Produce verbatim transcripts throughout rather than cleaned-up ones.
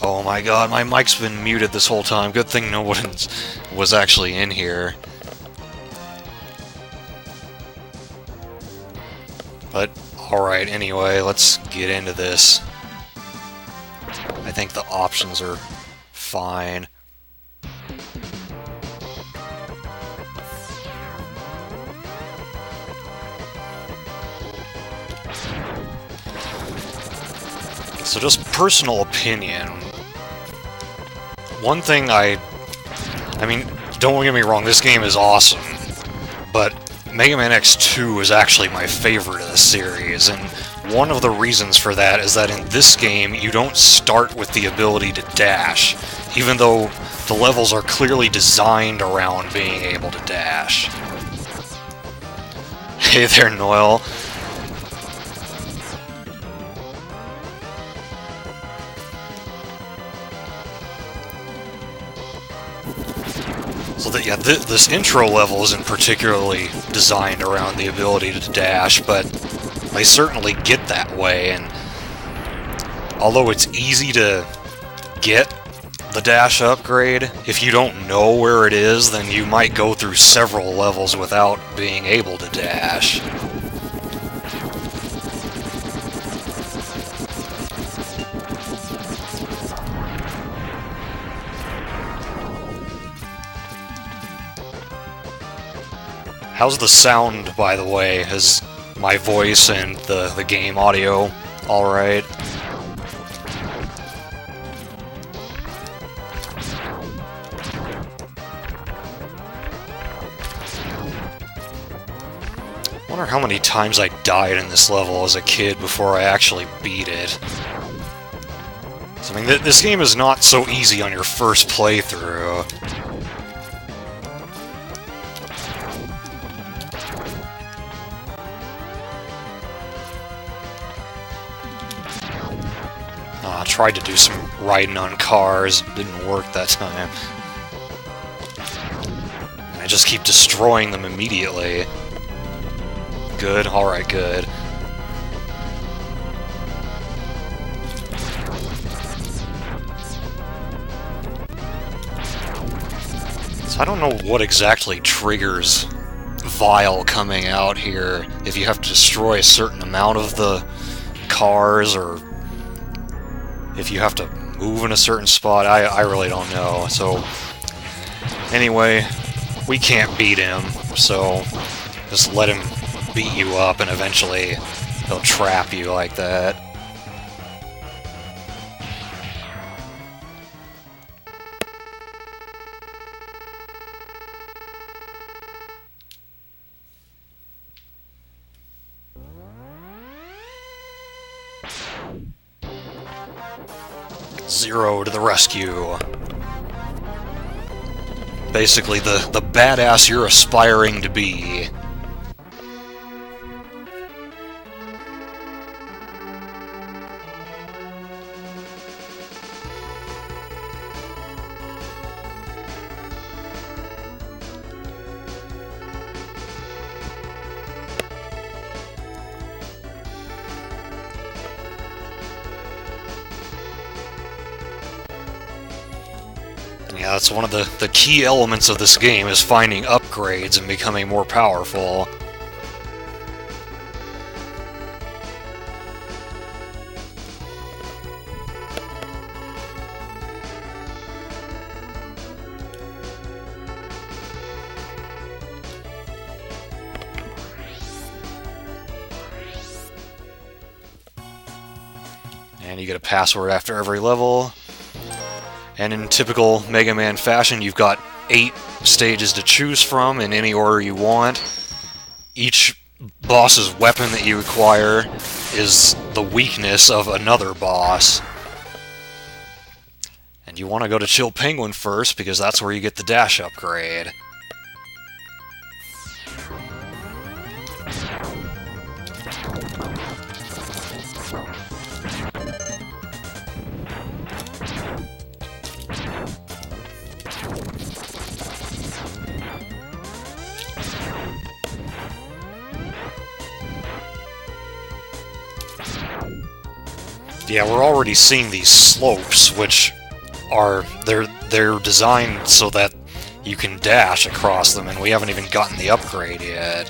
Oh my god, my mic's been muted this whole time. Good thing no one was actually in here. But, alright, anyway, let's get into this. I think the options are fine. So just personal opinion. One thing I... I mean, don't get me wrong, this game is awesome. But Mega Man X two is actually my favorite of the series, and one of the reasons for that is that in this game, you don't start with the ability to dash, even though the levels are clearly designed around being able to dash. Hey there, Noel. So that, yeah, th this intro level isn't particularly designed around the ability to dash, but they certainly get that way, and although it's easy to get the dash upgrade, if you don't know where it is, then you might go through several levels without being able to dash. How's the sound, by the way? Is my voice and the, the game audio alright? I wonder how many times I died in this level as a kid before I actually beat it. So, I mean, th this game is not so easy on your first playthrough. I tried to do some riding on cars, didn't work that time. I just keep destroying them immediately. Good, alright, good. So I don't know what exactly triggers Vile coming out here, if you have to destroy a certain amount of the cars, or if you have to move in a certain spot. I, I really don't know. So, anyway, we can't beat him, so just let him beat you up and eventually he'll trap you like that. Zero to the rescue. Basically, the, the badass you're aspiring to be. Yeah, that's one of the, the key elements of this game, is finding upgrades and becoming more powerful. And you get a password after every level. And in typical Mega Man fashion, you've got eight stages to choose from in any order you want. Each boss's weapon that you acquire is the weakness of another boss. And you want to go to Chill Penguin first, because that's where you get the dash upgrade. Yeah, we're already seeing these slopes, which are they're they're designed so that you can dash across them, and we haven't even gotten the upgrade yet.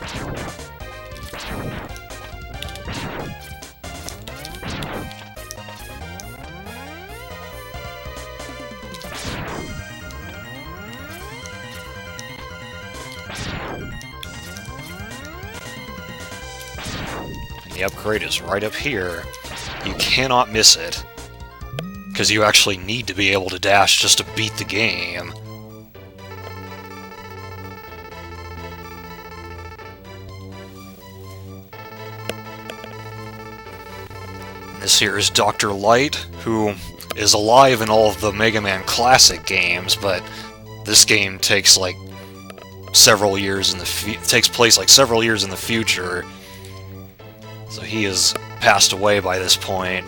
And the upgrade is right up here. You cannot miss it, because you actually need to be able to dash just to beat the game. This here is Doctor Light, who is alive in all of the Mega Man Classic games, but this game takes like several years in the fu- takes place like several years in the future, so he has passed away by this point.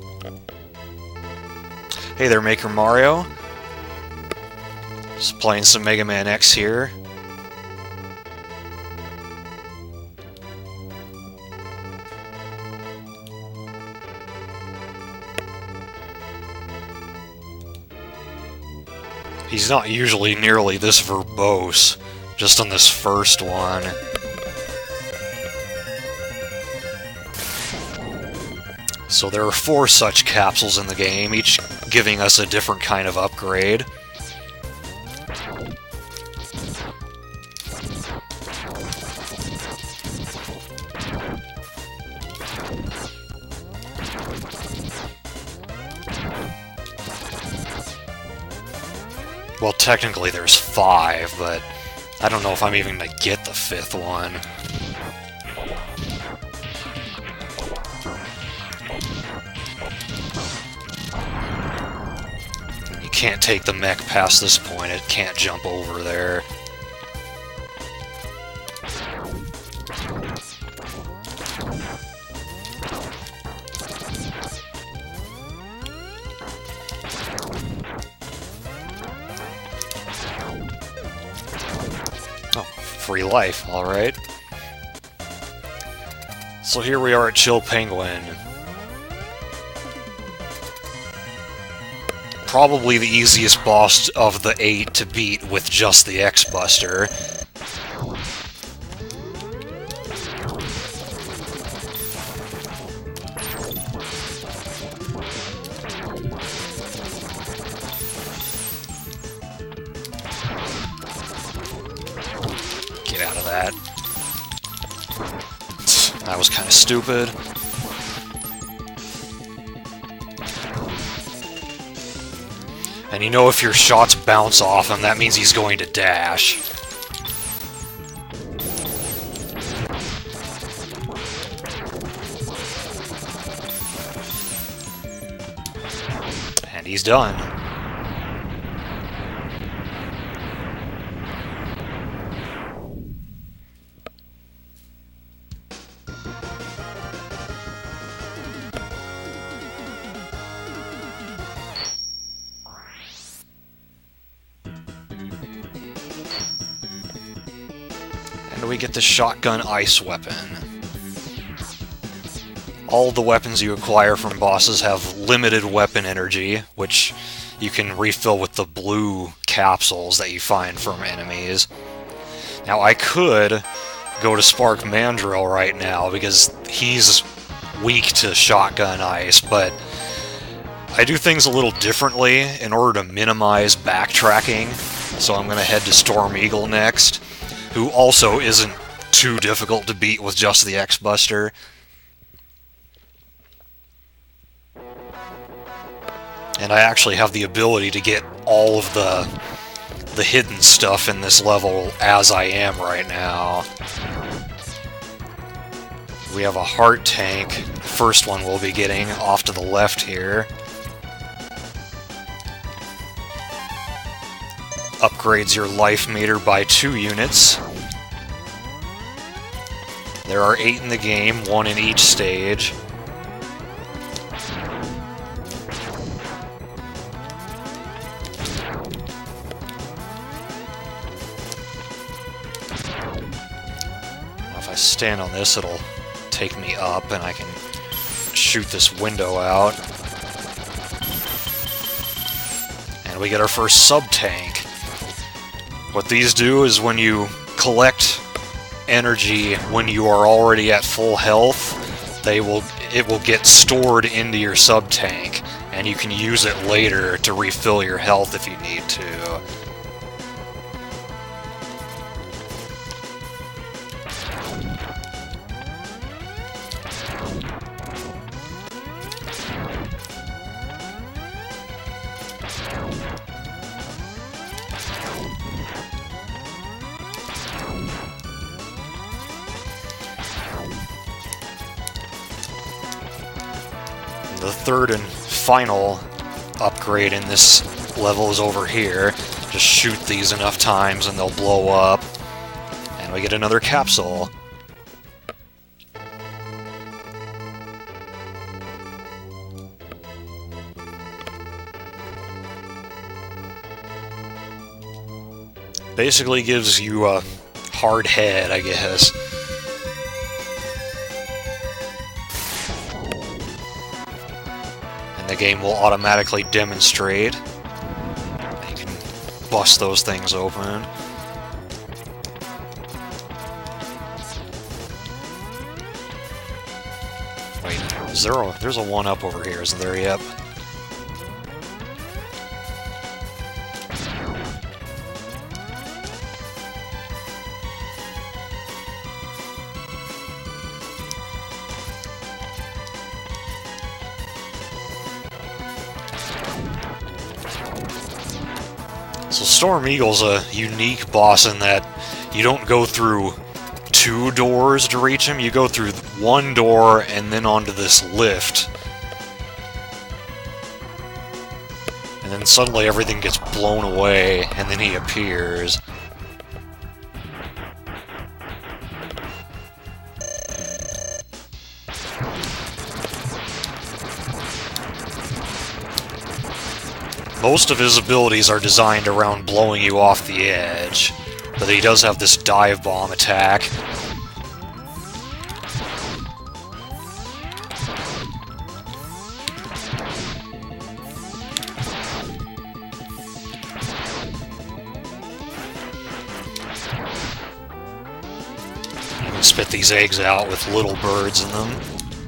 Hey there, Maker Mario. Just playing some Mega Man X here. He's not usually nearly this verbose, just on this first one. So there are four such capsules in the game, each giving us a different kind of upgrade. Well, technically there's five, but I don't know if I'm even gonna get the fifth one. You can't take the mech past this point, it can't jump over there. Free life, alright. So here we are at Chill Penguin. Probably the easiest boss of the eight to beat with just the X-Buster. Out of that. That was kind of stupid. And you know, if your shots bounce off him, that means he's going to dash. And he's done. And we get the shotgun ice weapon. All the weapons you acquire from bosses have limited weapon energy, which you can refill with the blue capsules that you find from enemies. Now, I could go to Spark Mandrill right now, because he's weak to shotgun ice, but I do things a little differently in order to minimize backtracking, so I'm going to head to Storm Eagle next, who also isn't too difficult to beat with just the X-Buster. And I actually have the ability to get all of the the hidden stuff in this level as I am right now. We have a heart tank, the first one we'll be getting off to the left here. Upgrades your life meter by two units. There are eight in the game, one in each stage. If I stand on this, it'll take me up, and I can shoot this window out. And we get our first sub-tank. What these do is when you collect energy when you are already at full health, they will it will get stored into your sub-tank, and you can use it later to refill your health if you need to. The third and final upgrade in this level is over here. Just shoot these enough times and they'll blow up. And we get another capsule. Basically gives you a hard head, I guess. The game will automatically demonstrate. You can bust those things open. Wait, is there a, there's a one-up over here, isn't there? Yep. So Storm Eagle's a unique boss in that you don't go through two doors to reach him, you go through one door and then onto this lift. And then suddenly everything gets blown away, and then he appears. Most of his abilities are designed around blowing you off the edge, but he does have this dive bomb attack. You can spit these eggs out with little birds in them.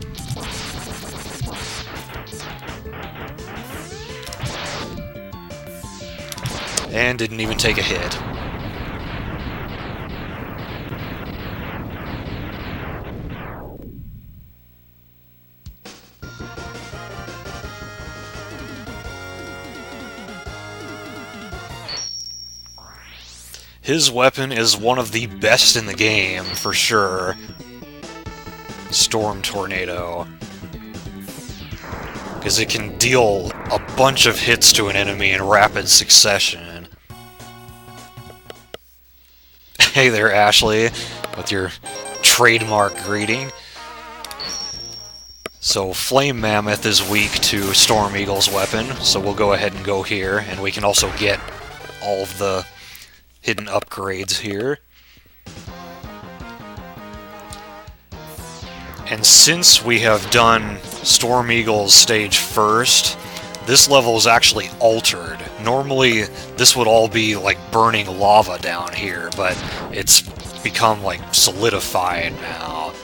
And didn't even take a hit. His weapon is one of the best in the game, for sure. Storm Tornado. Because it can deal a bunch of hits to an enemy in rapid succession. Hey there, Ashley, with your trademark greeting. So, Flame Mammoth is weak to Storm Eagle's weapon, so we'll go ahead and go here, and we can also get all of the hidden upgrades here. And since we have done Storm Eagle's stage first, this level is actually altered. Normally, this would all be like burning lava down here, but it's become like solidified now.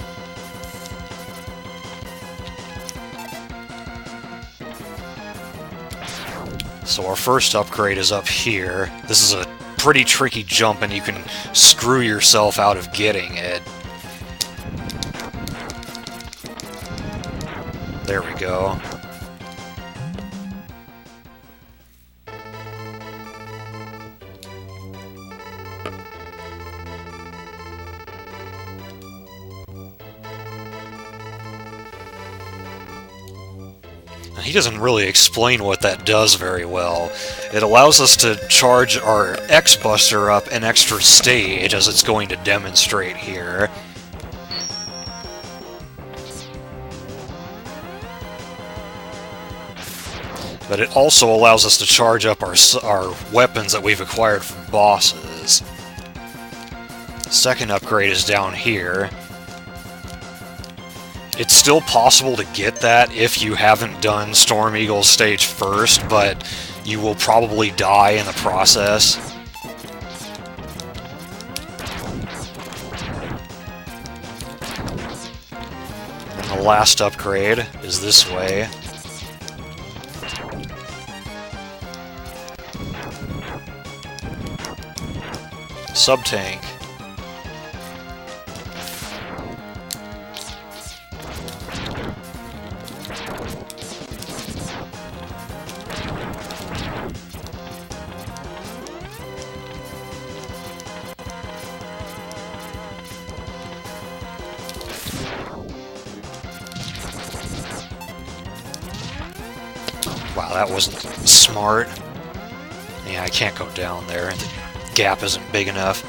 So our first upgrade is up here. This is a pretty tricky jump, and you can screw yourself out of getting it. There we go. He doesn't really explain what that does very well. It allows us to charge our X-Buster up an extra stage, as it's going to demonstrate here. But it also allows us to charge up our, our weapons that we've acquired from bosses. Second upgrade is down here. It's still possible to get that if you haven't done Storm Eagle stage first, but you will probably die in the process. And the last upgrade is this way. Sub-tank. Wow, that wasn't smart. Yeah, I can't go down there. The gap isn't big enough.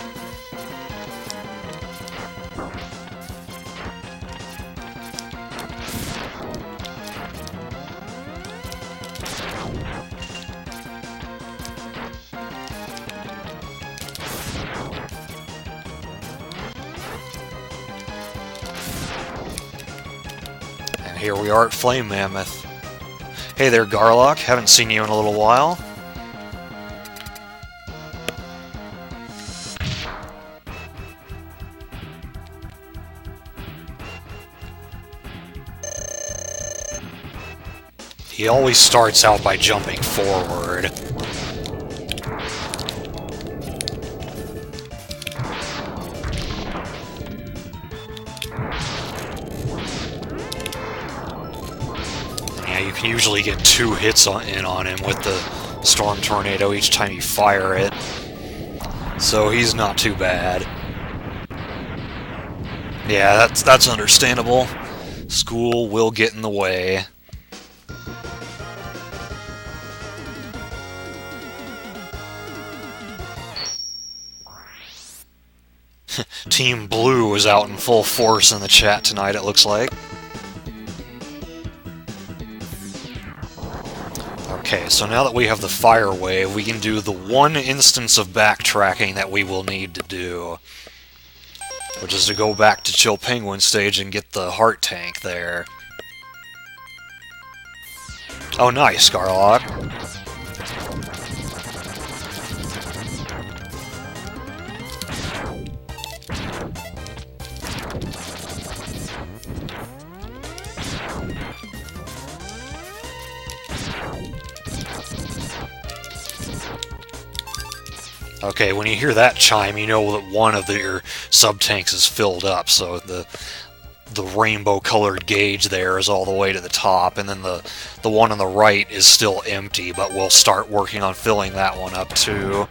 And here we are at Flame Mammoth. Hey there, Garlock. Haven't seen you in a little while. He always starts out by jumping forward. Yeah, you can usually get two hits on, in on him with the Storm Tornado each time you fire it. So he's not too bad. Yeah, that's, that's understandable. School will get in the way. Team Blue is out in full force in the chat tonight, it looks like. Okay, so now that we have the Fire Wave, we can do the one instance of backtracking that we will need to do. Which is to go back to Chill Penguin stage and get the Heart Tank there. Oh, nice, Garlock. Okay, when you hear that chime, you know that one of the, your sub-tanks is filled up, so the the rainbow-colored gauge there is all the way to the top, and then the, the one on the right is still empty, but we'll start working on filling that one up too.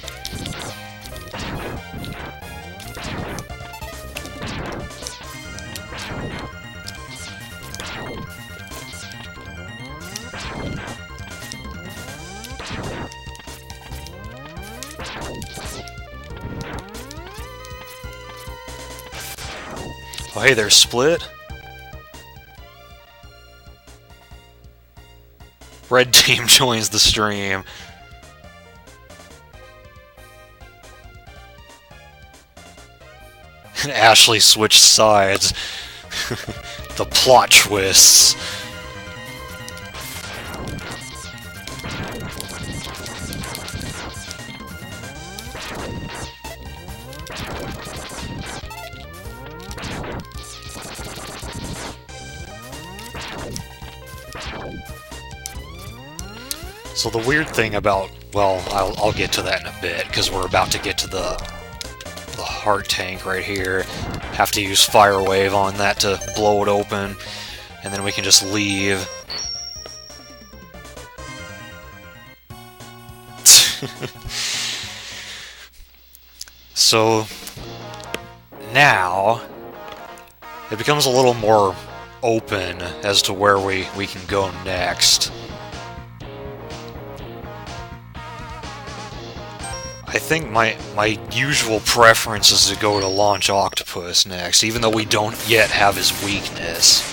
Oh, hey there, Split. Red team joins the stream. And Ashley switched sides. The plot twists. So the weird thing about, well, I'll, I'll get to that in a bit, because we're about to get to the, the Heart Tank right here. Have to use Fire Wave on that to blow it open, and then we can just leave. So, now, it becomes a little more open as to where we, we can go next. I think my, my usual preference is to go to Launch Octopus next, even though we don't yet have his weakness.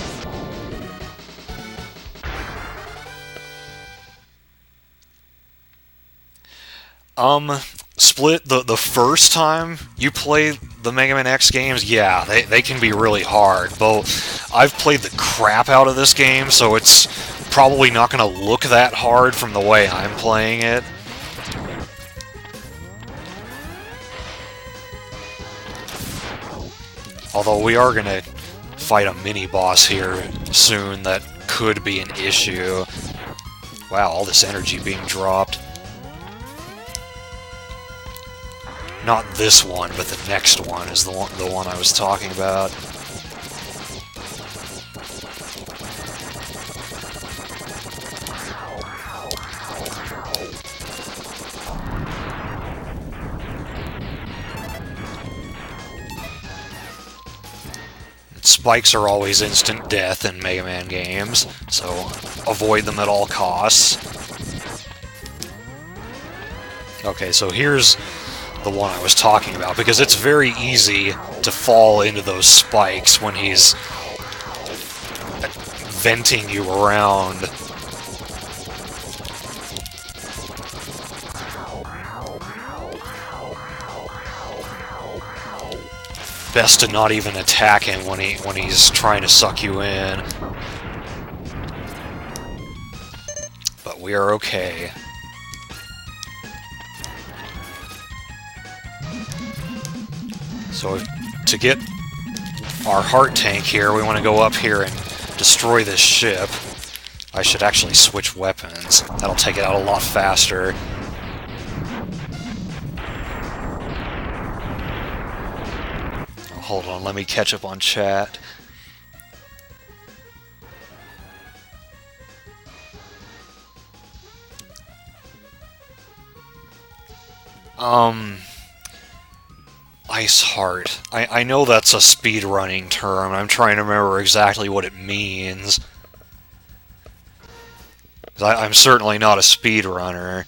Um, Split, the, the first time you play the Mega Man X games, yeah, they, they can be really hard. Though I've played the crap out of this game, so it's probably not going to look that hard from the way I'm playing it. Although we are going to fight a mini-boss here soon that could be an issue. Wow, all this energy being dropped. Not this one, but the next one is the one, the one I was talking about. Spikes are always instant death in Mega Man games, so avoid them at all costs. Okay, so here's the one I was talking about, because it's very easy to fall into those spikes when he's venting you around. Best to not even attack him when he when he's trying to suck you in. But we are okay. So to get our heart tank here, we want to go up here and destroy this ship. I should actually switch weapons. That'll take it out a lot faster. Hold on, let me catch up on chat. Um... Ice Heart. I, I know that's a speedrunning term. I'm trying to remember exactly what it means. I, I'm certainly not a speedrunner.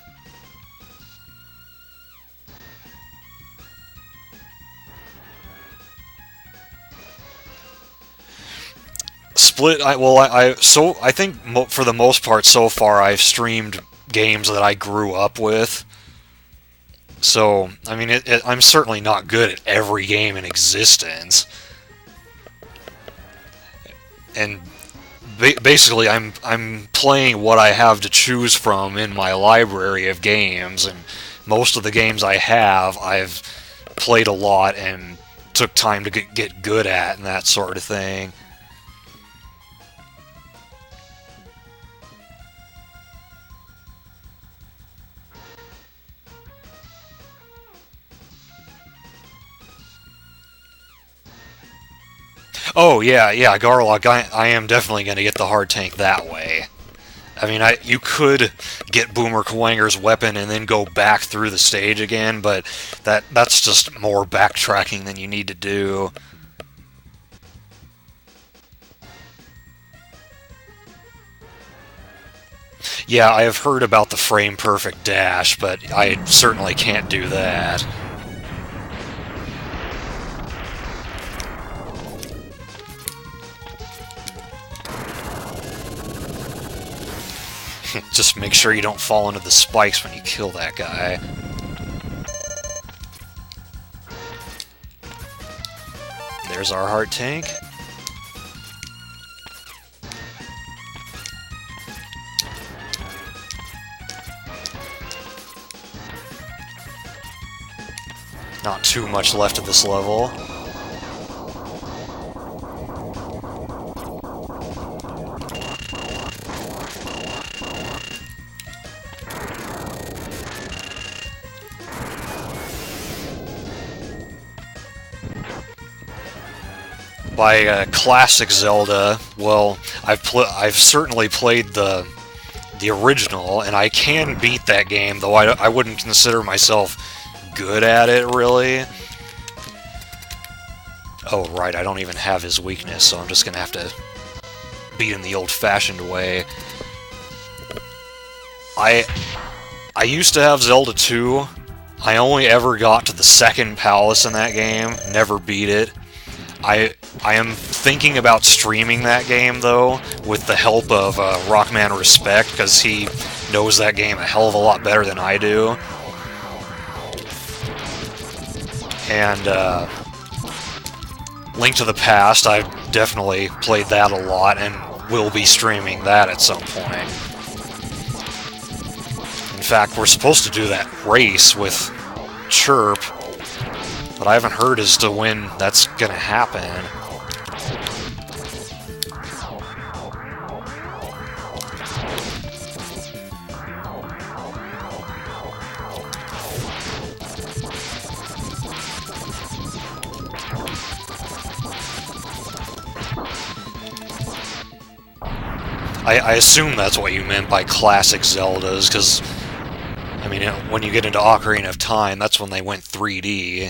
Split, I, well, I, I so I think mo for the most part so far I've streamed games that I grew up with. So, I mean, it, it, I'm certainly not good at every game in existence. And ba basically, I'm I'm playing what I have to choose from in my library of games, and most of the games I have, I've played a lot and took time to get, get good at and that sort of thing. Oh, yeah, yeah, Garlock, I, I am definitely going to get the hard tank that way. I mean, I you could get Boomer Kuwanger's weapon and then go back through the stage again, but that that's just more backtracking than you need to do. Yeah, I have heard about the frame-perfect dash, but I certainly can't do that. Just make sure you don't fall into the spikes when you kill that guy. There's our heart tank. Not too much left of this level. By uh, classic Zelda, well, I've pl I've certainly played the the original, and I can beat that game, though I, I wouldn't consider myself good at it, really. Oh, right, I don't even have his weakness, so I'm just gonna have to beat him the old-fashioned way. I I used to have Zelda two. I only ever got to the second palace in that game, never beat it. I I am thinking about streaming that game, though, with the help of uh, Rockman Respect, because he knows that game a hell of a lot better than I do. And uh, Link to the Past, I've definitely played that a lot and will be streaming that at some point. In fact, we're supposed to do that race with Chirp, but I haven't heard as to when that's gonna happen. I, I assume that's what you meant by classic Zeldas, because, I mean, when you get into Ocarina of Time, that's when they went three D.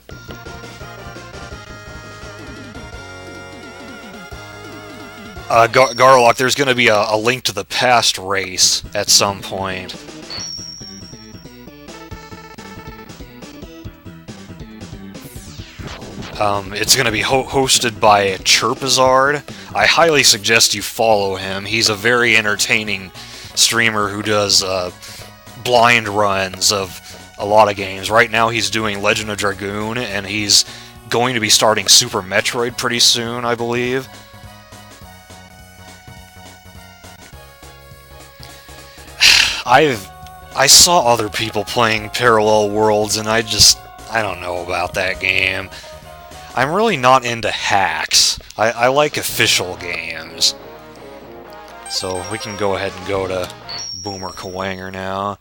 Uh, Gar Garlock, there's going to be a, a Link to the Past race at some point. Um, it's going to be ho hosted by Chirpizard. I highly suggest you follow him. He's a very entertaining streamer who does uh, blind runs of a lot of games. Right now he's doing Legend of Dragoon, and he's going to be starting Super Metroid pretty soon, I believe. I've I saw other people playing Parallel Worlds, and I just I don't know about that game. I'm really not into hacks. I, I like official games. So we can go ahead and go to Boomer Kuwanger now.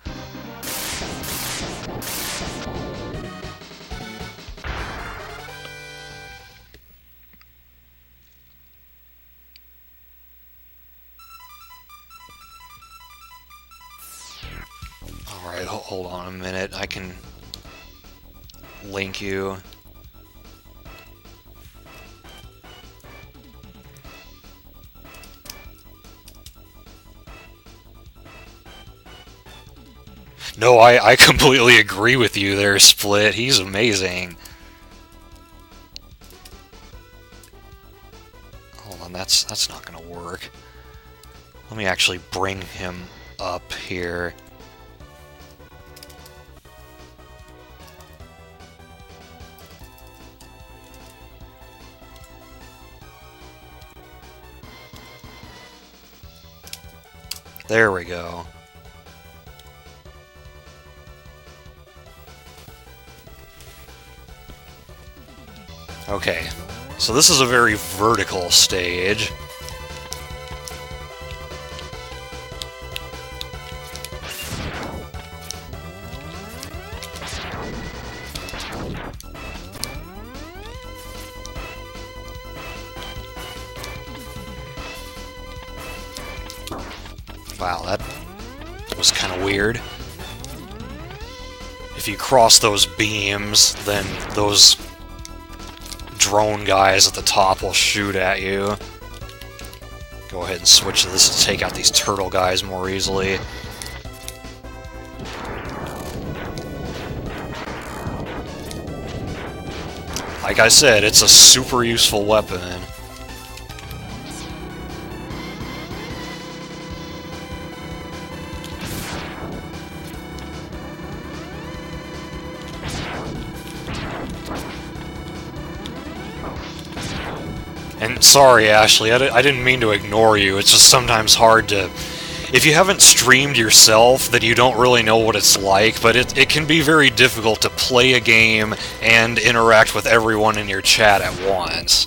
Alright, hold on a minute. I can link you. No, I, I completely agree with you there, Split. He's amazing. Hold on, that's that's not gonna work. Let me actually bring him up here. There we go. Okay, so this is a very vertical stage. Wow, that was kind of weird. If you cross those beams, then those drone guys at the top will shoot at you. Go ahead and switch to this to take out these turtle guys more easily. Like I said, it's a super useful weapon. And sorry, Ashley, I, di I didn't mean to ignore you. It's just sometimes hard to... If you haven't streamed yourself, then you don't really know what it's like, but it, it can be very difficult to play a game and interact with everyone in your chat at once.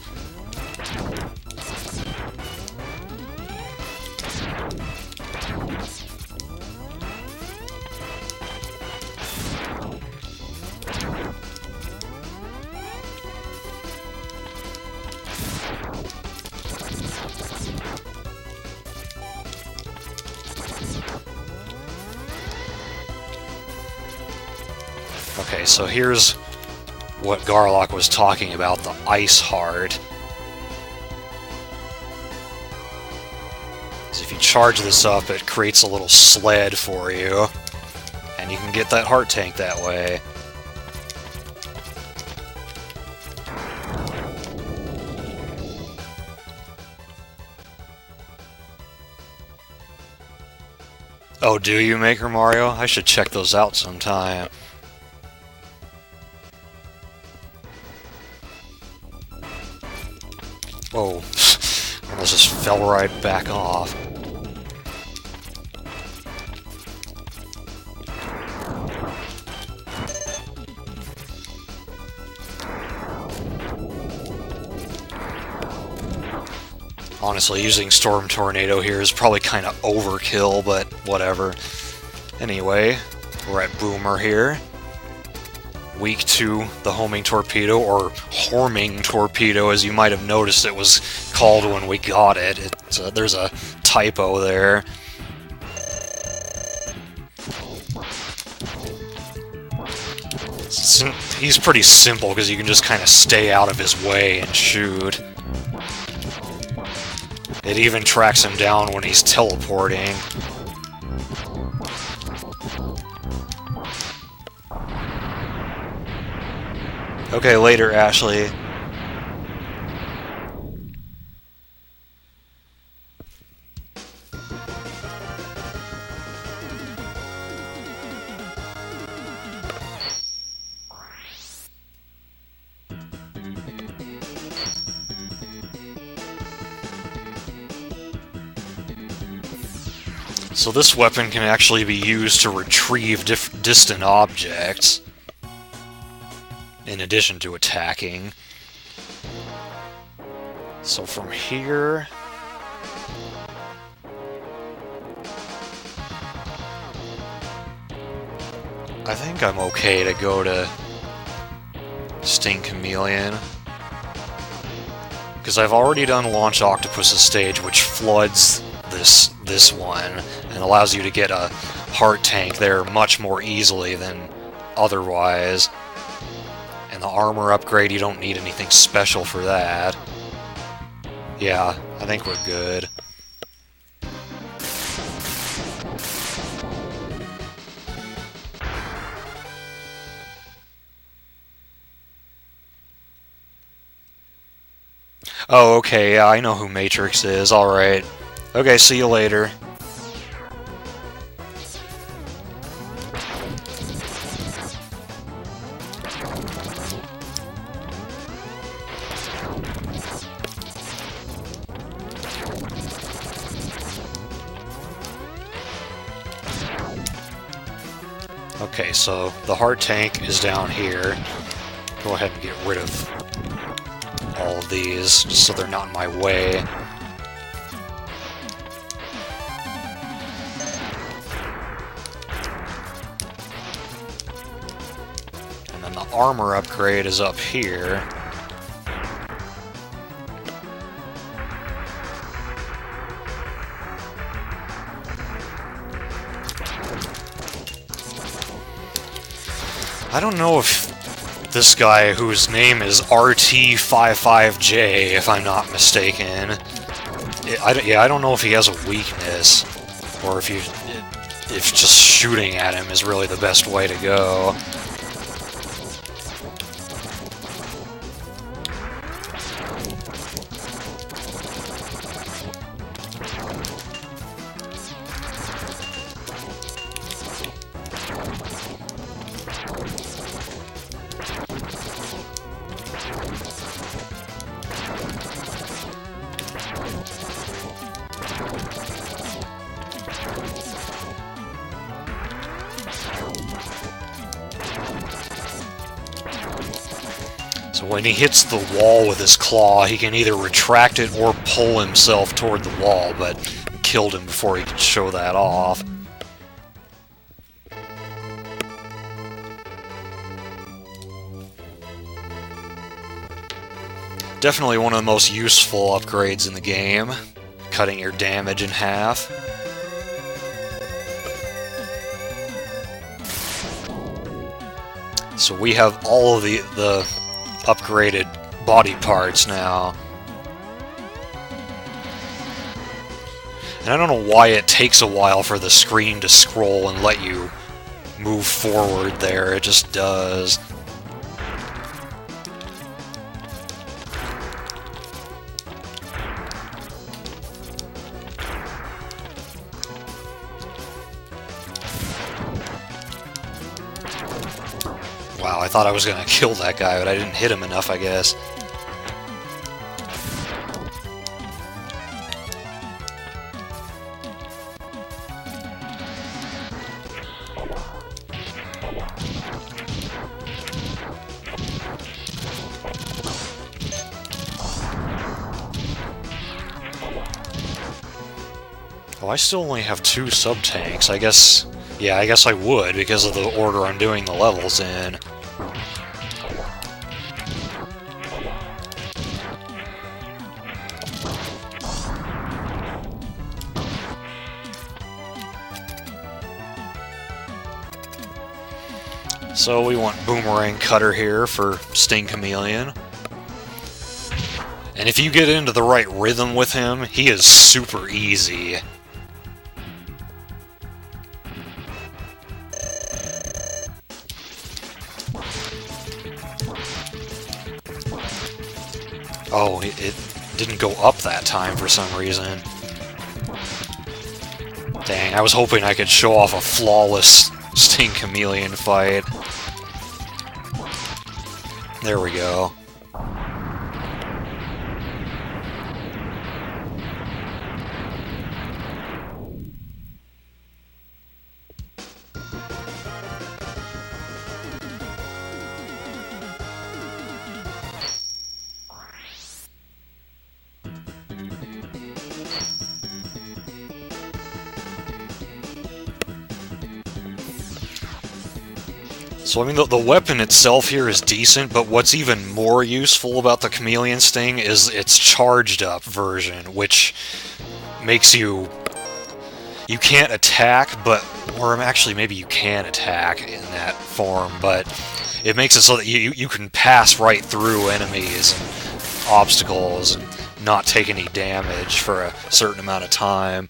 Okay, so here's what Garlock was talking about, the Ice Heart. So if you charge this up, it creates a little sled for you, and you can get that heart tank that way. Oh, do you, Maker Mario? I should check those out sometime. Whoa. Almost just fell right back off. Honestly, using Storm Tornado here is probably kind of overkill, but whatever. Anyway, we're at Boomer here. Weak to the homing torpedo, or horming torpedo, as you might have noticed it was called when we got it. It's, uh, there's a typo there. Sim he's pretty simple because you can just kind of stay out of his way and shoot. It even tracks him down when he's teleporting. Okay, later, Ashley. So this weapon can actually be used to retrieve dif distant objects, in addition to attacking. So from here... I think I'm okay to go to Sting Chameleon. Because I've already done Launch Octopus's stage, which floods this this one, and allows you to get a heart tank there much more easily than otherwise. And the armor upgrade, you don't need anything special for that. Yeah, I think we're good. Oh, okay, yeah, I know who Matrix is, alright. Okay, see you later. Okay, so the heart tank is down here. Go ahead and get rid of all of these, just so they're not in my way. And then the armor upgrade is up here. I don't know if this guy, whose name is R T fifty-five J, if I'm not mistaken, it, I, yeah, I don't know if he has a weakness, or if you, if just shooting at him is really the best way to go. So when he hits the wall with his claw, he can either retract it or pull himself toward the wall, but killed him before he could show that off. Definitely one of the most useful upgrades in the game, cutting your damage in half. So we have all of the, the upgraded body parts now. And I don't know why it takes a while for the screen to scroll and let you move forward there, it just does. Wow, I thought I was gonna kill that guy, but I didn't hit him enough, I guess. Oh, I still only have two sub-tanks. I guess... Yeah, I guess I would, because of the order I'm doing the levels in. So we want Boomerang Cutter here for Sting Chameleon. And if you get into the right rhythm with him, he is super easy. Oh, it, it didn't go up that time for some reason. Dang, I was hoping I could show off a flawless Sting Chameleon fight. There we go. So, I mean, the, the weapon itself here is decent, but what's even more useful about the Chameleon Sting is its charged-up version, which makes you... You can't attack, but... Or actually, maybe you can attack in that form, but it makes it so that you, you can pass right through enemies and obstacles and not take any damage for a certain amount of time.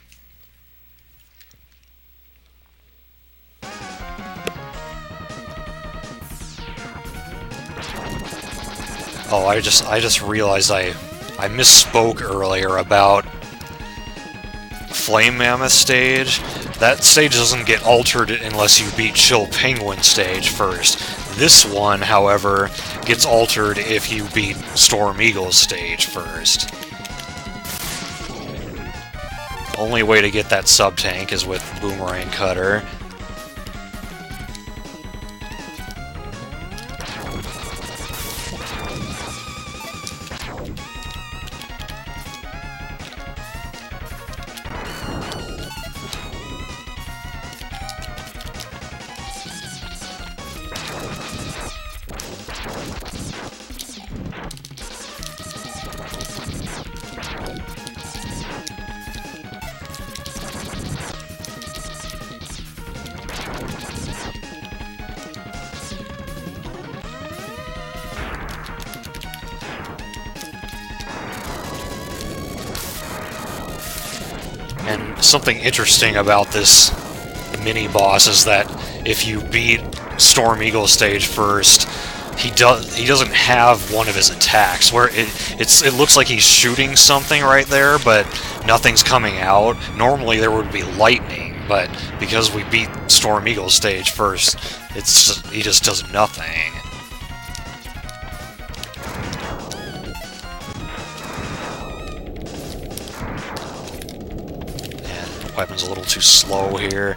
Oh, I just I just realized I I misspoke earlier about Flame Mammoth stage. That stage doesn't get altered unless you beat Chill Penguin stage first. This one, however, gets altered if you beat Storm Eagle stage first. Only way to get that sub-tank is with Boomerang Cutter. And something interesting about this mini-boss is that if you beat Storm Eagle stage first, he does he doesn't have one of his attacks where it it's it looks like he's shooting something right there, but nothing's coming out. Normally there would be lightning, but because we beat Storm Eagle stage first, it's just, he just does nothing. Weapon's a little too slow here.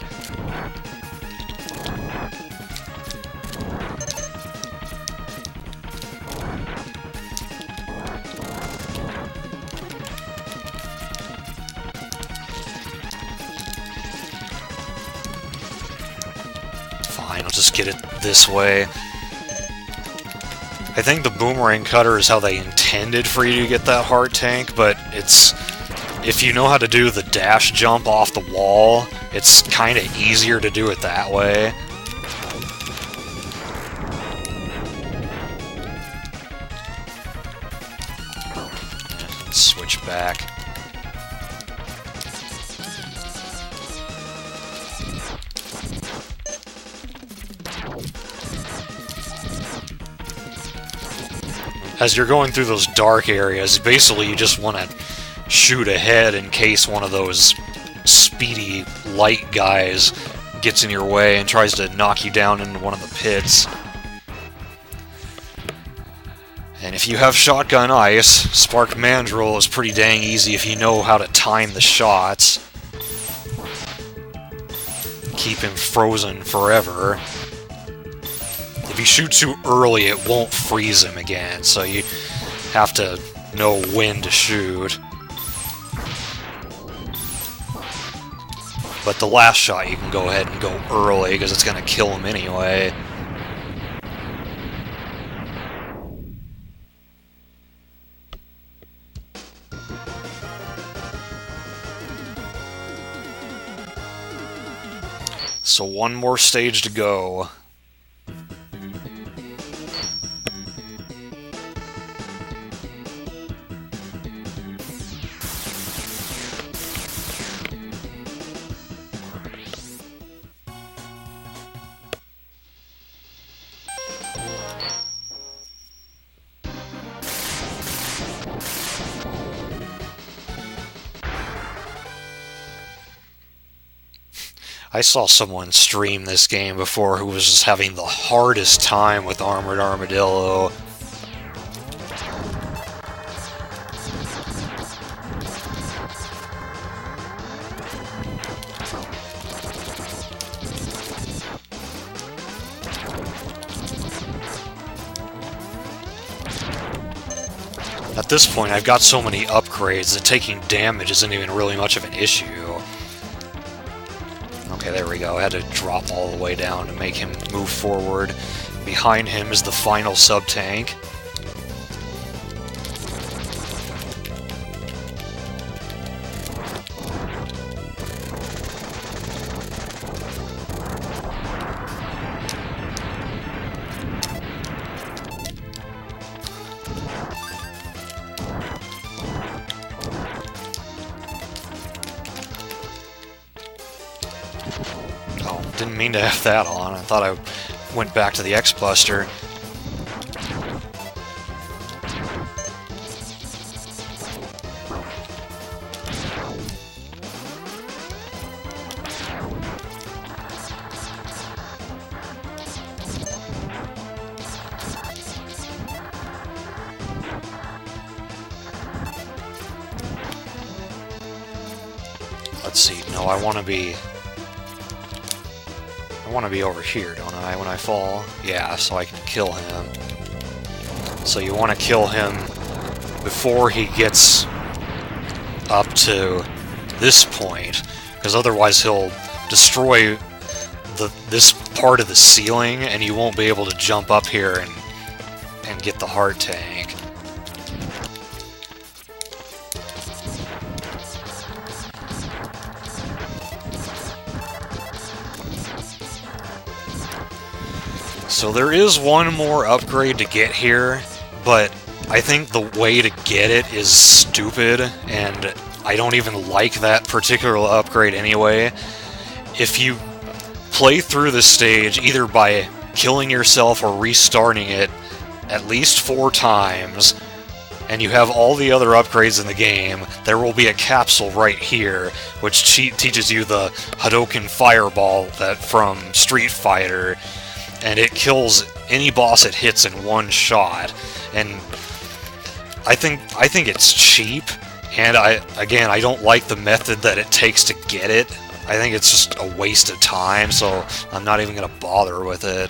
Fine, I'll just get it this way. I think the Boomerang Cutter is how they intended for you to get that heart tank, but it's... If you know how to do the dash jump off the wall, it's kind of easier to do it that way. Switch back. As you're going through those dark areas, basically you just want to shoot ahead in case one of those speedy light guys gets in your way and tries to knock you down into one of the pits. And if you have Shotgun Ice, Spark Mandrill is pretty dang easy if you know how to time the shots. Keep him frozen forever. If you shoot too early, it won't freeze him again, so you have to know when to shoot. But the last shot you can go ahead and go early because it's going to kill him anyway. So one more stage to go. I saw someone stream this game before who was just having the hardest time with Armored Armadillo. At this point, I've got so many upgrades that taking damage isn't even really much of an issue. Okay, there we go. I had to drop all the way down to make him move forward. Behind him is the final sub-tank. Didn't mean to have that on. I thought I went back to the X-Buster. Let's see. No, I want to be... I want to be over here, don't I, when I fall? Yeah, so I can kill him. So you want to kill him before he gets up to this point, because otherwise he'll destroy the this part of the ceiling, and you won't be able to jump up here and, and get the heart tank. So there is one more upgrade to get here, but I think the way to get it is stupid, and I don't even like that particular upgrade anyway. If you play through this stage either by killing yourself or restarting it at least four times, and you have all the other upgrades in the game, there will be a capsule right here, which te teaches you the Hadouken Fireball that from Street Fighter, and it kills any boss it hits in one shot. And I think I think it's cheap, and I again I don't like the method that it takes to get it. I think it's just a waste of time, so I'm not even gonna bother with it.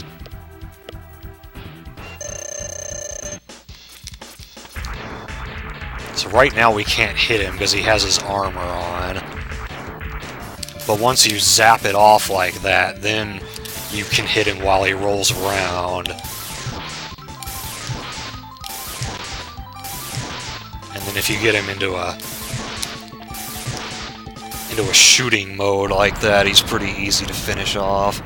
So right now we can't hit him because he has his armor on. But once you zap it off like that, then you can hit him while he rolls around. And then if you get him into a into a shooting mode like that, he's pretty easy to finish off.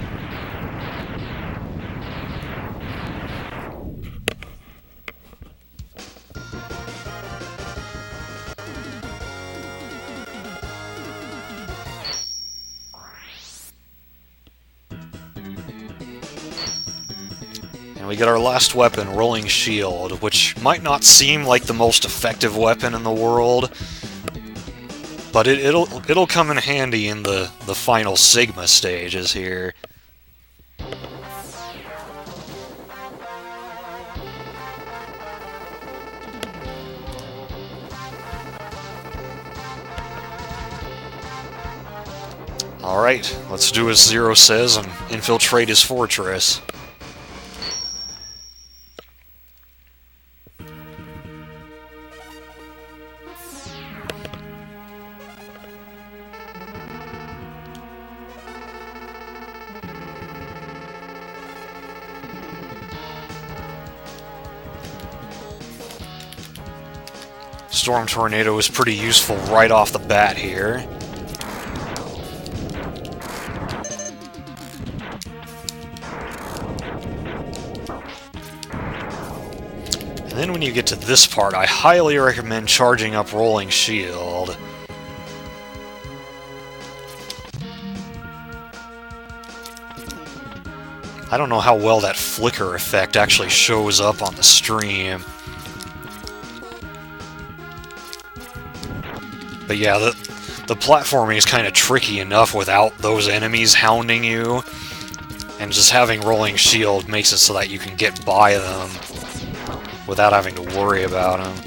And we get our last weapon, Rolling Shield, which might not seem like the most effective weapon in the world, but it, it'll it'll come in handy in the the final Sigma stages here. Alright, let's do as Zero says and infiltrate his fortress. Storm Tornado is pretty useful right off the bat here. And then when you get to this part, I highly recommend charging up Rolling Shield. I don't know how well that flicker effect actually shows up on the stream. But yeah, the, the platforming is kind of tricky enough without those enemies hounding you. And just having Rolling Shield makes it so that you can get by them without having to worry about them.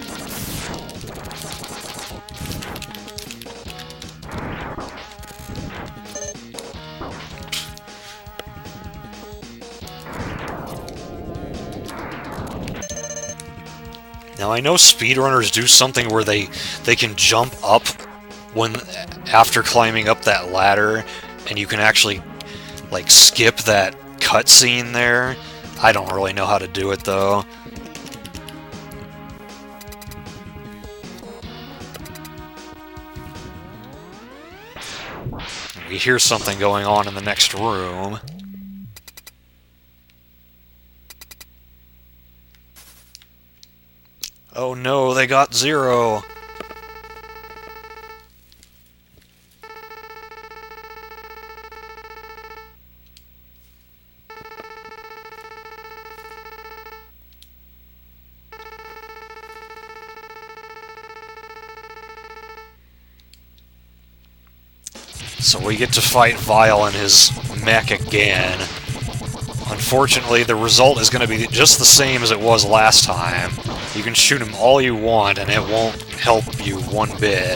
Now I know speedrunners do something where they they can jump up when after climbing up that ladder, and you can actually like skip that cutscene there. I don't really know how to do it though. We hear something going on in the next room. Oh no, they got Zero! So we get to fight Vile and his mech again. Unfortunately, the result is going to be just the same as it was last time. You can shoot him all you want, and it won't help you one bit.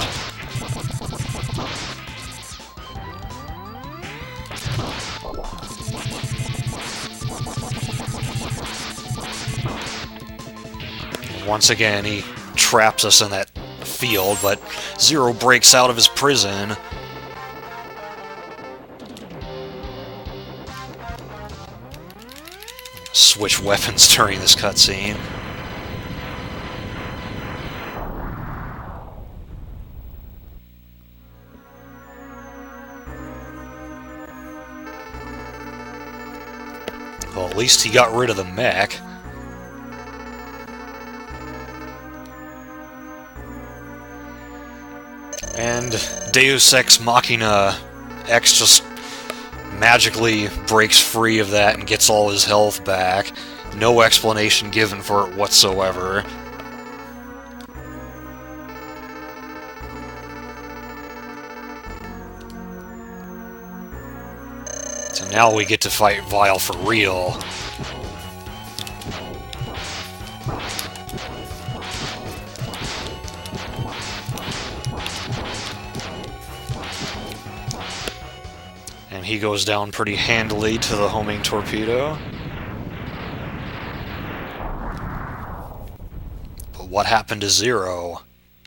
Once again, he traps us in that field, but Zero breaks out of his prison. Switch weapons during this cutscene. Well, at least he got rid of the mech. And Deus Ex Machina X just magically breaks free of that and gets all his health back. No explanation given for it whatsoever. So now we get to fight Vile for real. And he goes down pretty handily to the homing torpedo. But what happened to Zero?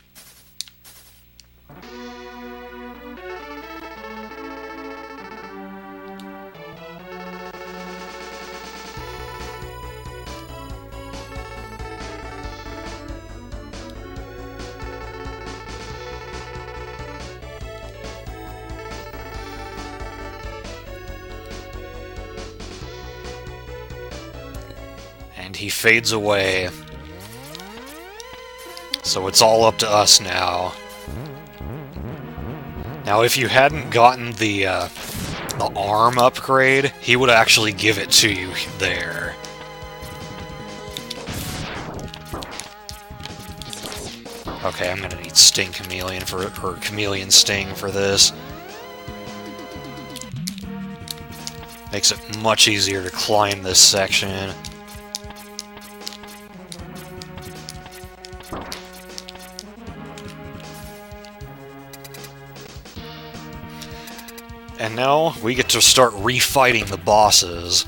And he fades away. So it's all up to us now. Now, if you hadn't gotten the uh, the arm upgrade, he would actually give it to you there. Okay, I'm gonna need Sting Chameleon for or Chameleon Sting for this. Makes it much easier to climb this section. And now we get to start refighting the bosses.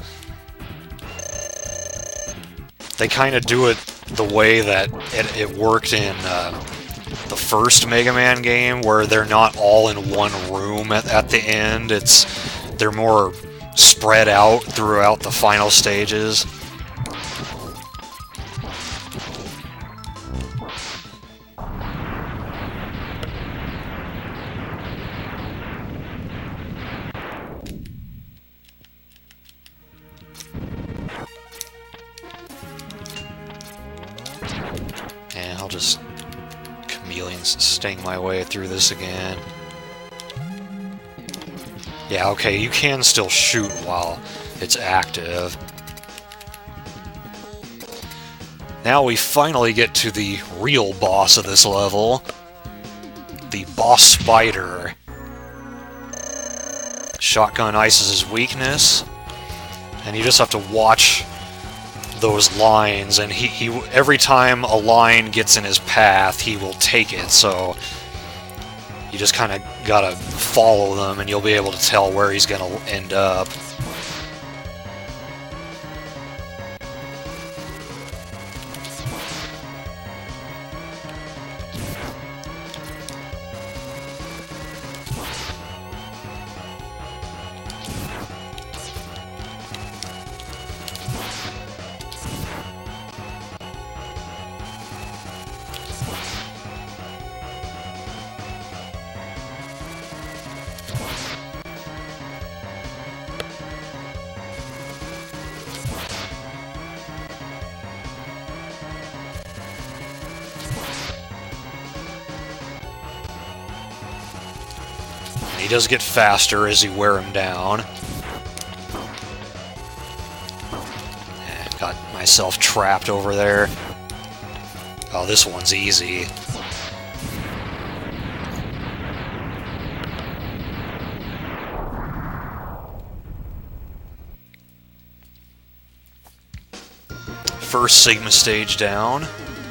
They kind of do it the way that it, it worked in uh, the first Mega Man game, where they're not all in one room at, at the end. It's they're more spread out throughout the final stages. Chameleon sting my way through this again. Yeah, okay, you can still shoot while it's active. Now we finally get to the real boss of this level. The boss spider. Shotgun Ice is his weakness. And you just have to watch those lines, and he, he every time a line gets in his path, he will take it, so you just kind of gotta follow them and you'll be able to tell where he's gonna end up. He does get faster as you wear him down. Got myself trapped over there. Oh, this one's easy. First Sigma stage down.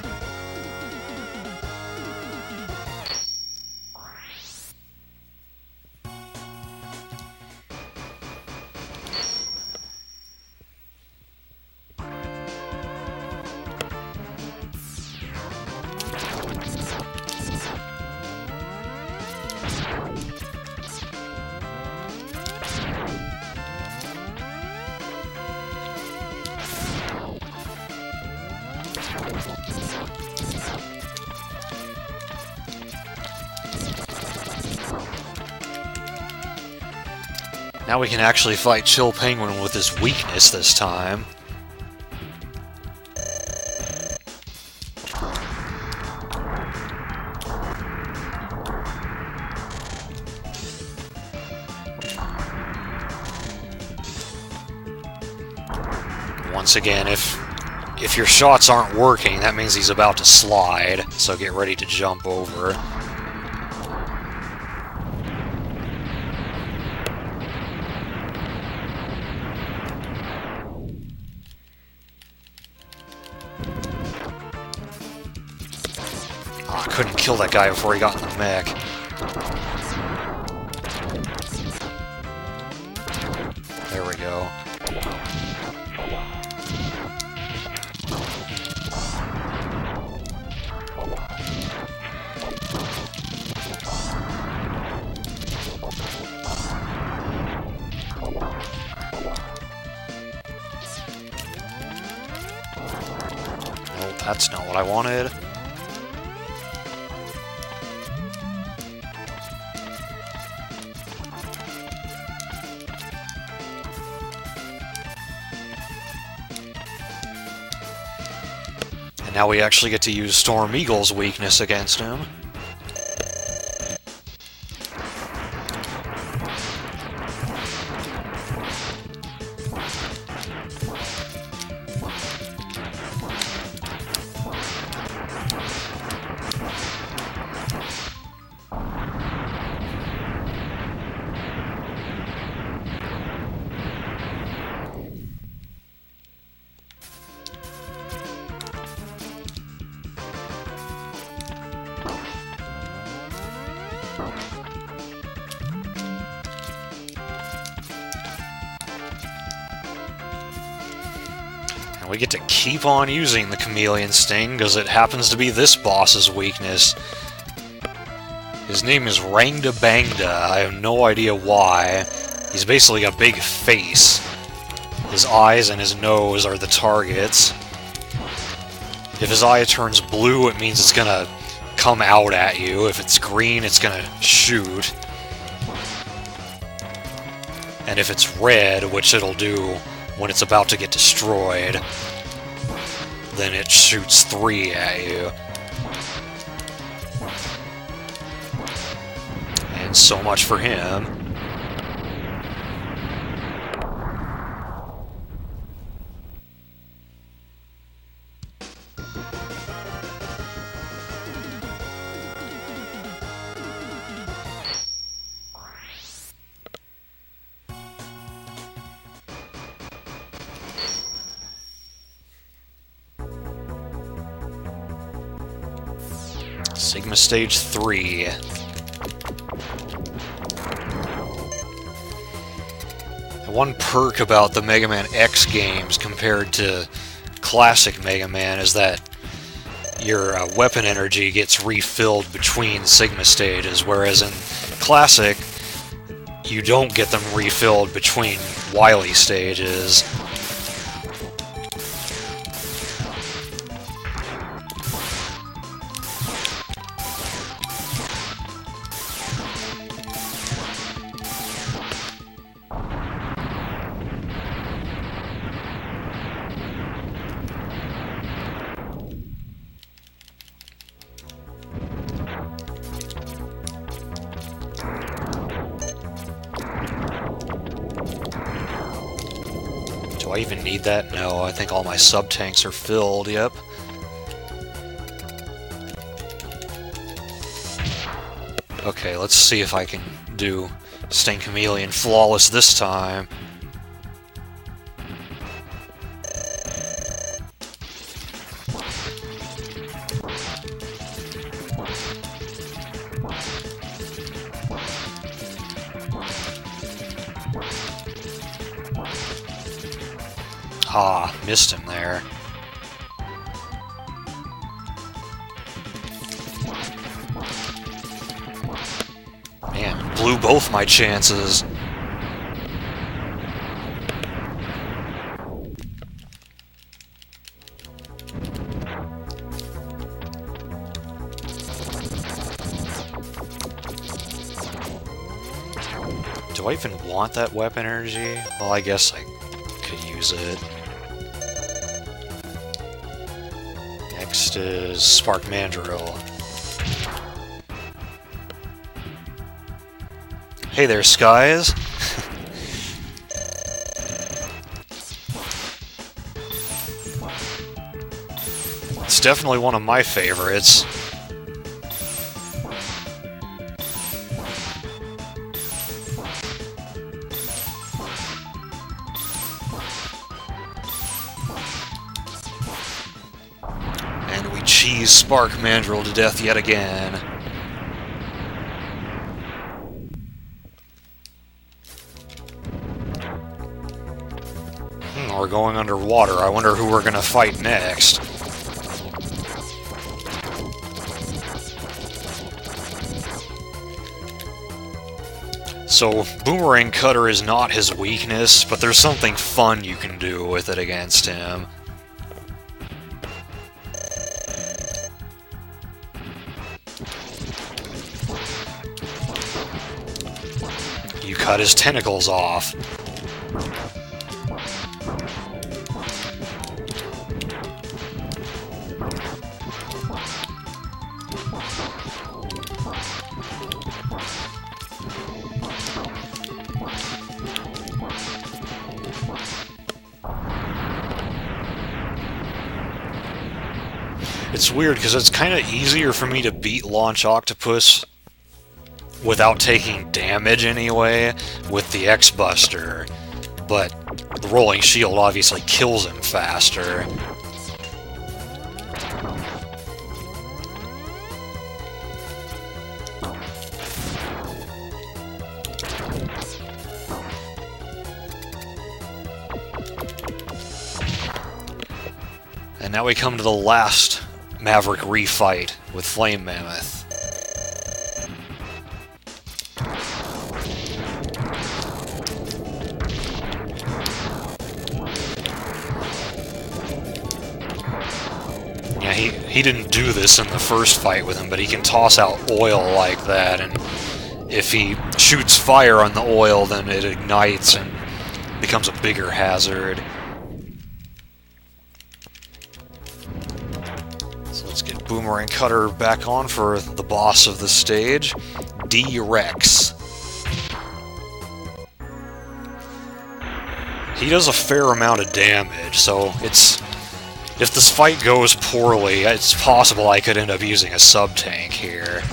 Now we can actually fight Chill Penguin with his weakness this time. Once again, if if your shots aren't working, that means he's about to slide, so get ready to jump over. Oh, I couldn't kill that guy before he got in the mech. There we go. Nope, that's not what I wanted. And now we actually get to use Storm Eagle's weakness against him. And we get to keep on using the Chameleon Sting, because it happens to be this boss's weakness. His name is Rangda Bangda. I have no idea why. He's basically a big face. His eyes and his nose are the targets. If his eye turns blue, it means it's gonna come out at you. If it's green, it's gonna shoot. And if it's red, which it'll do when it's about to get destroyed, then it shoots three at you. means so much for him. Sigma Stage three. One perk about the Mega Man X games compared to classic Mega Man is that your uh, weapon energy gets refilled between Sigma stages, whereas in classic, you don't get them refilled between Wily stages. Do I even need that? No, I think all my sub-tanks are filled, yep. Okay, let's see if I can do Sting Chameleon flawless this time. Ah, missed him there. Man, blew both my chances. Do I even want that weapon energy? Well, I guess I could use it. Next is Spark Mandrill. Hey there, Skies! It's definitely one of my favorites. Cheese Spark Mandrill to death yet again. Hmm, we're going underwater. I wonder who we're gonna fight next. So, Boomerang Cutter is not his weakness, but there's something fun you can do with it against him. You cut his tentacles off. It's weird because it's kind of easier for me to beat Launch Octopus without taking damage anyway with the X-Buster, but the Rolling Shield obviously kills him faster. And now we come to the last Maverick refight with Flame Mammoth. Yeah, he, he didn't do this in the first fight with him, but he can toss out oil like that, and if he shoots fire on the oil, then it ignites and becomes a bigger hazard. So let's get Boomerang Cutter back on for the boss of the stage, D Rex. He does a fair amount of damage, so it's... if this fight goes poorly, it's possible I could end up using a sub-tank here.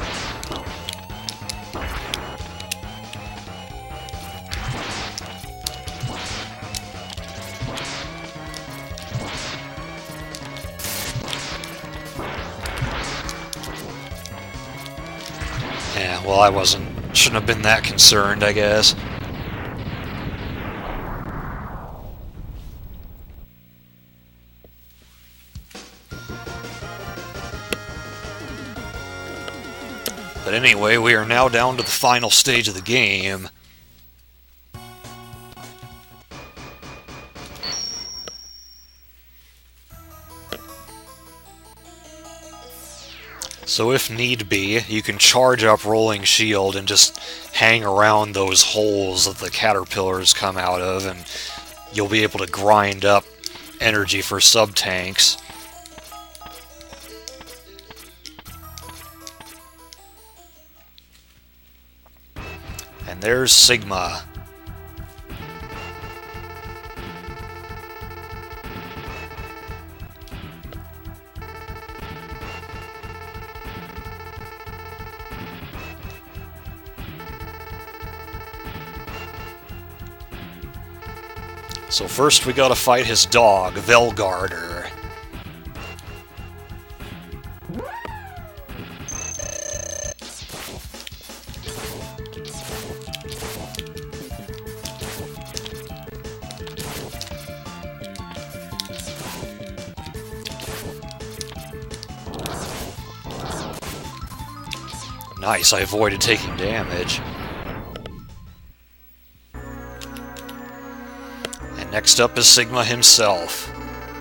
Yeah, well, I wasn't... shouldn't have been that concerned, I guess. But anyway, we are now down to the final stage of the game. So if need be, you can charge up Rolling Shield and just hang around those holes that the caterpillars come out of, and you'll be able to grind up energy for sub-tanks. And there's Sigma. So first we gotta fight his dog, Velgarder. Nice, I avoided taking damage. And next up is Sigma himself.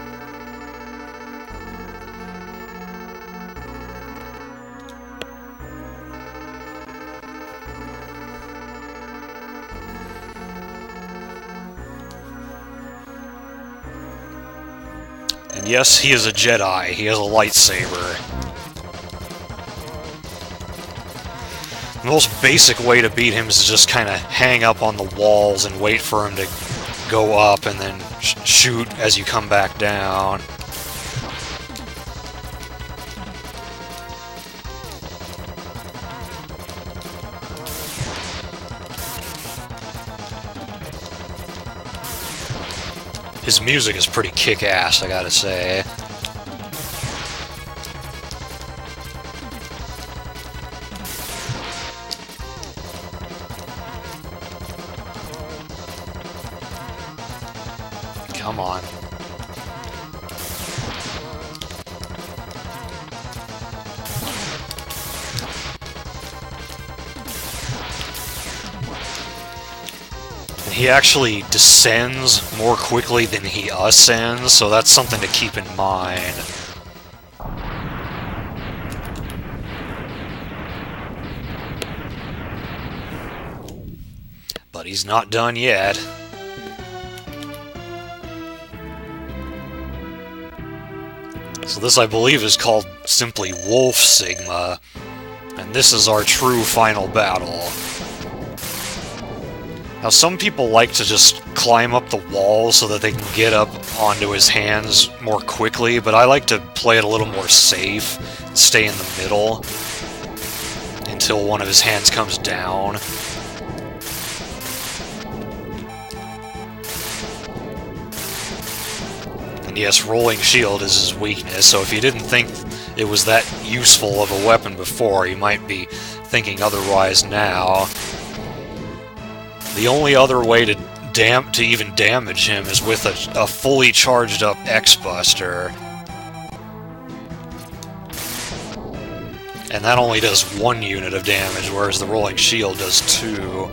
And yes, he is a Jedi. He has a lightsaber. The most basic way to beat him is to just kind of hang up on the walls and wait for him to go up and then sh shoot as you come back down. His music is pretty kick-ass, I gotta say. Come on. And he actually descends more quickly than he ascends, so that's something to keep in mind. But he's not done yet. So this, I believe, is called simply Wolf Sigma, and this is our true final battle. Now, some people like to just climb up the wall so that they can get up onto his hands more quickly, but I like to play it a little more safe, stay in the middle, until one of his hands comes down. Yes, Rolling Shield is his weakness, so if you didn't think it was that useful of a weapon before, you might be thinking otherwise now. The only other way to dam to even damage him is with a, a fully charged up X-Buster. And that only does one unit of damage, whereas the Rolling Shield does two.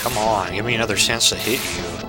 Come on, give me another chance to hit you.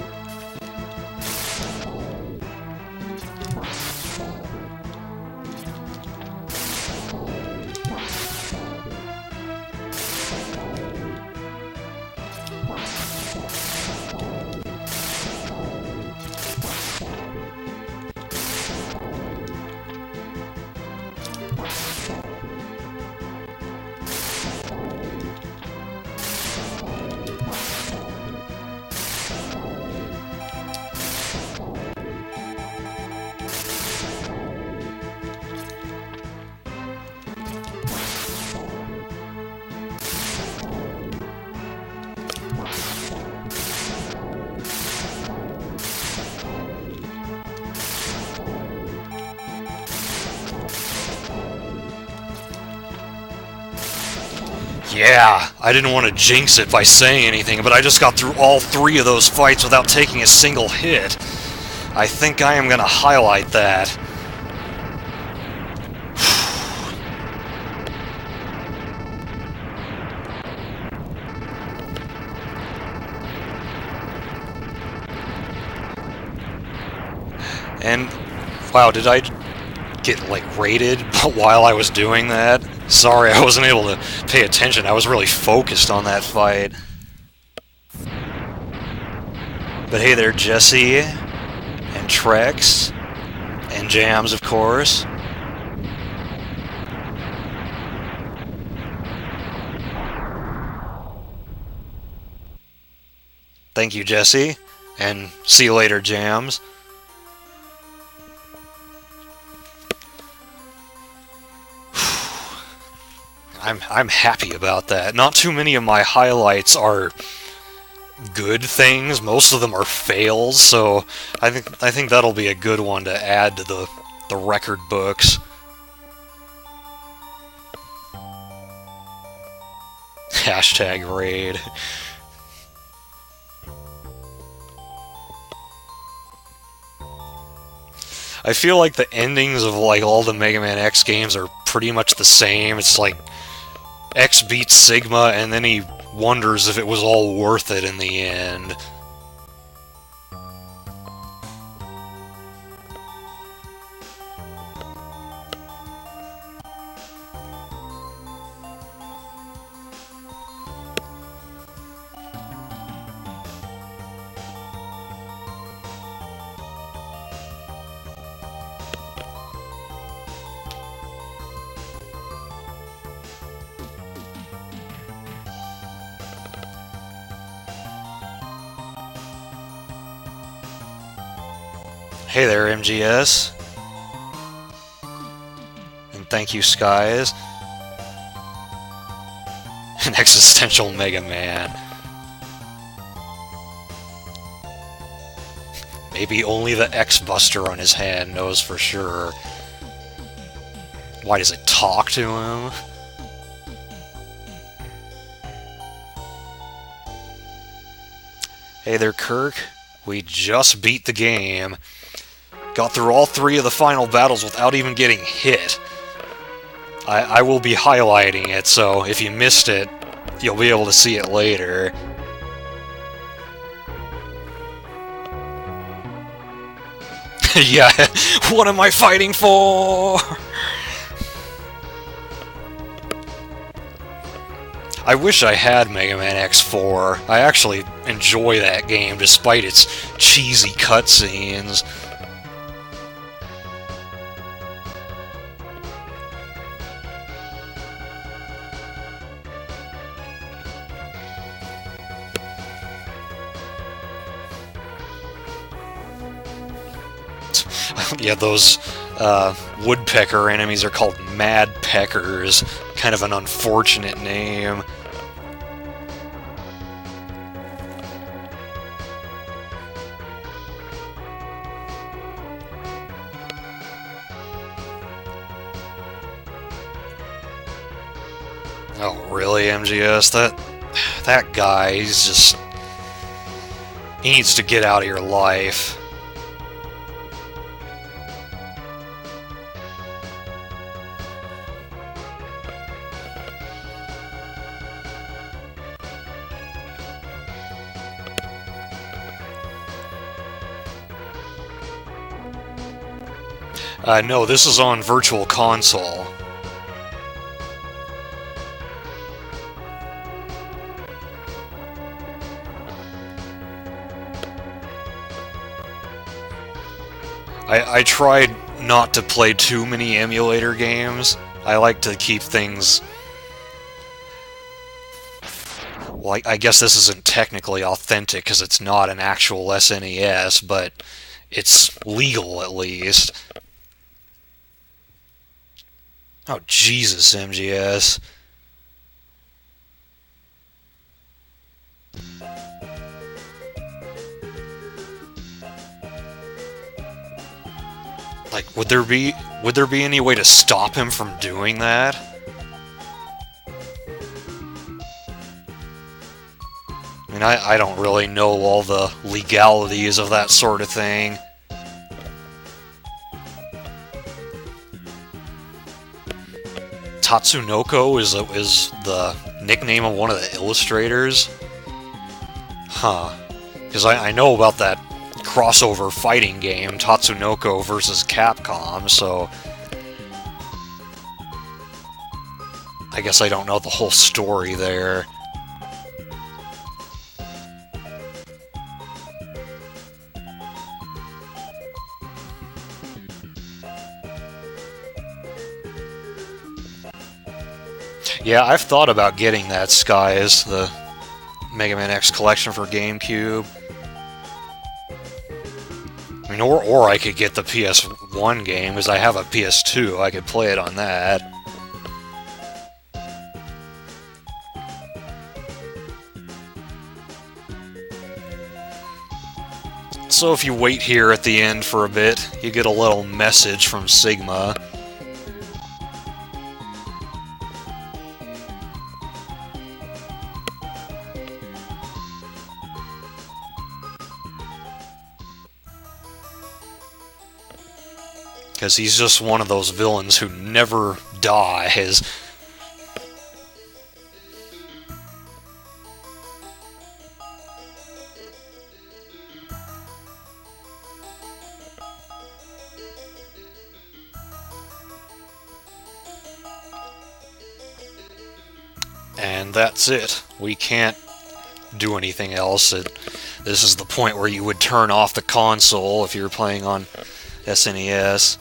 Yeah, I didn't want to jinx it by saying anything, but I just got through all three of those fights without taking a single hit. I think I am going to highlight that. And, wow, did I get, like, raided while I was doing that? Sorry, I wasn't able to pay attention. I was really focused on that fight. But hey there, Jesse, and Trex, and Jams, of course. Thank you, Jesse, and see you later, Jams. I'm, I'm happy about that. Not too many of my highlights are good things. Most of them are fails, so I think I think that'll be a good one to add to the, the record books. Hashtag raid. I feel like the endings of like all the Mega Man X games are pretty much the same. It's like X beats Sigma, and then he wonders if it was all worth it in the end. Hey there, M G S. And thank you, Skies. An existential Mega Man. Maybe only the X-Buster on his hand knows for sure. Why does it talk to him? Hey there, Kirk. We just beat the game. Got through all three of the final battles without even getting hit. I, I will be highlighting it, so if you missed it, you'll be able to see it later. Yeah, what am I fighting for? I wish I had Mega Man X four. I actually enjoy that game despite its cheesy cutscenes. Yeah, those uh, woodpecker enemies are called Mad Peckers. Kind of an unfortunate name. Oh, really, M G S? That, that guy, he's just... He needs to get out of your life. Uh, no, this is on Virtual Console. I, I tried not to play too many emulator games. I like to keep things... Well, I, I guess this isn't technically authentic because it's not an actual S N E S, but it's legal at least. Oh, Jesus, M G S. Like, would there be would there be any way to stop him from doing that? I mean, I, I don't really know all the legalities of that sort of thing. Tatsunoko is, is the nickname of one of the illustrators? Huh. Because I, I know about that crossover fighting game, Tatsunoko versus Capcom, so... I guess I don't know the whole story there. Yeah, I've thought about getting that Skies, the Mega Man X collection for GameCube. I mean, or, or I could get the P S one game, because I have a P S two, I could play it on that. So if you wait here at the end for a bit, you get a little message from Sigma. Because he's just one of those villains who never dies. And that's it. We can't do anything else. It, this is the point where you would turn off the console if you were playing on S N E S.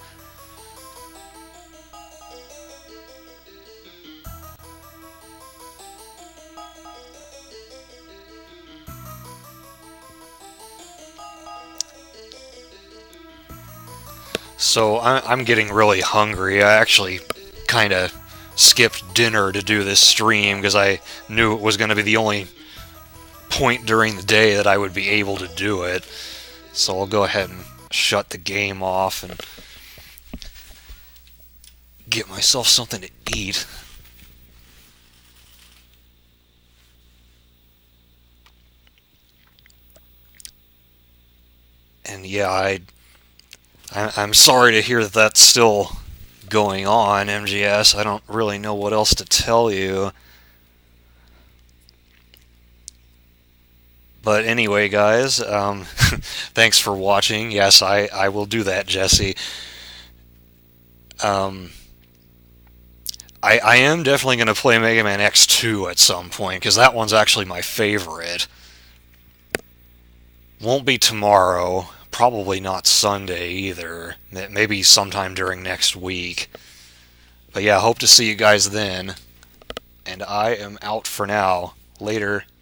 So I'm getting really hungry. I actually kind of skipped dinner to do this stream because I knew it was going to be the only point during the day that I would be able to do it. So I'll go ahead and shut the game off and get myself something to eat. And yeah, I, I I'm sorry to hear that that's still going on, M G S. I don't really know what else to tell you. But anyway, guys, um, thanks for watching. Yes, I, I will do that, Jesse. Um, I, I am definitely going to play Mega Man X two at some point, because that one's actually my favorite. Won't be tomorrow. Probably not Sunday either. Maybe sometime during next week. But yeah, hope to see you guys then. And I am out for now. Later.